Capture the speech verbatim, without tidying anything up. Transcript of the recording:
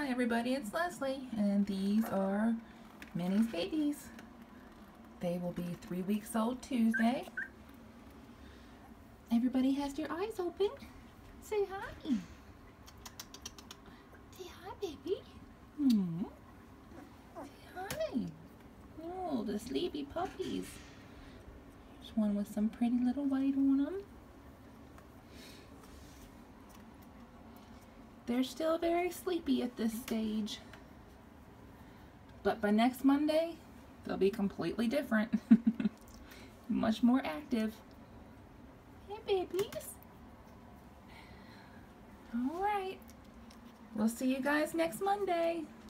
Hi everybody, it's Leslie, and these are Minnie's babies. They will be three weeks old Tuesday. Everybody has their eyes open. Say hi. Say hi, baby. Hmm. Say hi. Oh, the sleepy puppies. There's one with some pretty little white on them. They're still very sleepy at this stage. But by next Monday, they'll be completely different. Much more active. Hey, babies. All right. We'll see you guys next Monday.